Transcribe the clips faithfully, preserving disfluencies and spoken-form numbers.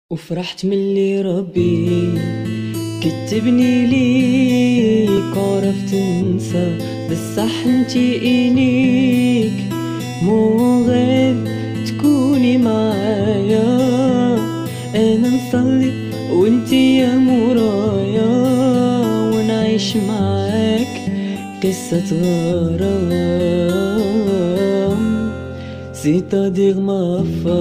وفرحت ملي ربي كتبني ليك، وعرفت ننسى بصح انتي إليك مو غير تكوني معايا. انا نصلي وانتي يا مورايا، ونعيش معاك قصة غرام سيتادير ما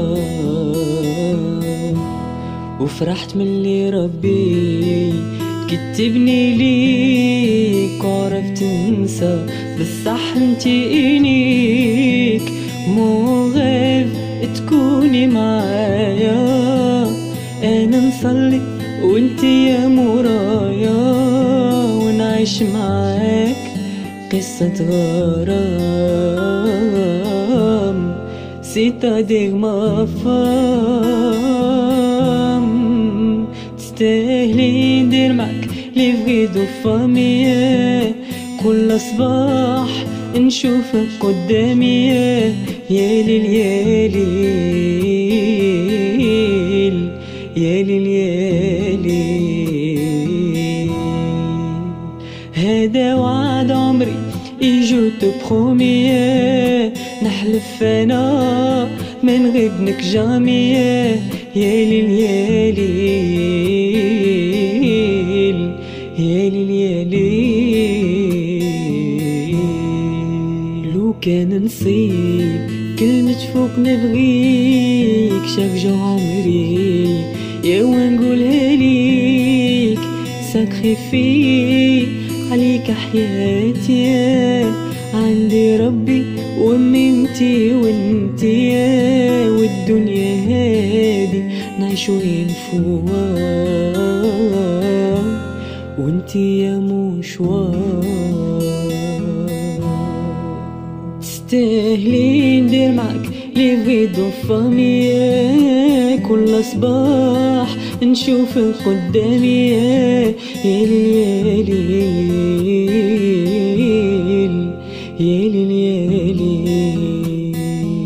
فات. وفرحت ملي ربي كتبني ليك، وعرفت ننسى بصح انتي إليك مو غير تكوني معايا. انا نصلي وانتي يا مورايا، ونعيش معاك قصة غرام سيتادير ما فام. تستاهلي ندير معاك لي فغيدو فامي، كل صباح نشوفك قدامي. يا ليل يا ليل يا ليل يا ليل، هذا وعد عمري يجو تبخومي. نحلف انا ما نغيبنك جامي. يا ليل يا ليل يا ليل يا ليل. لو كان نصيب كلمة فوق نبغيك شاف جو عمري يا ونقولها ليك. ساكريفي عليك حياتي، عندي ربي وامي انتي وانتي، والدنيا هادي نعيشو ينفوها وانتي يا مشوار. تستاهلي ندير معاك لي فغيدو فامي، كل صباح نشوفك قدامي. يا ليل يا ليل يا ليل،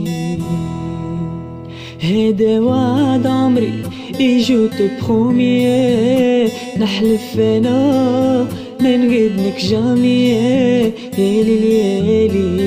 هذا وعد عمري يجو تبخومي. نحلف انا ما نغيبنك جامي. يا ليل يا ليل